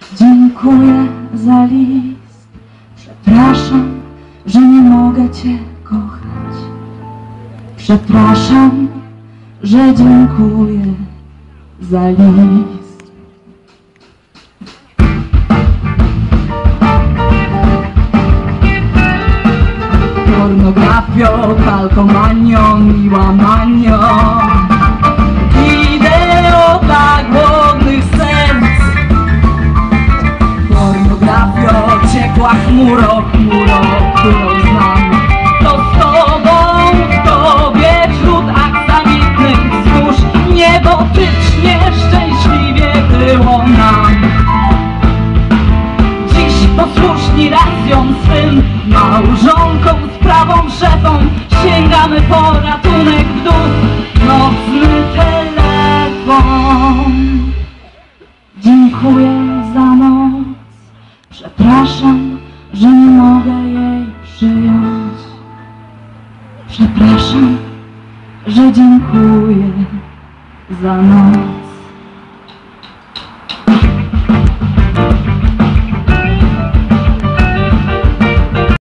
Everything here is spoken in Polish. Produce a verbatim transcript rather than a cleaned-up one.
Dziękuję za list. Przepraszam, że nie mogę Cię kochać. Przepraszam, że dziękuję za list. Pornografią, kalkomanią i łamanią, wideo dla głodnych serc. Pornografią, ciekła chmuro, chmuro, którą znam. To z Tobą, w Tobie, wśród aksamitnych wzgórz niebotycznie szczęśliwie było nam. Dziś posłuszni racjom swym, małżonkom, sprawom, szefom, sięgamy po ratunek w dół, nocny telefon. Dziękuję za noc, przepraszam, że nie mogę jej przyjąć. Przepraszam, że dziękuję za noc.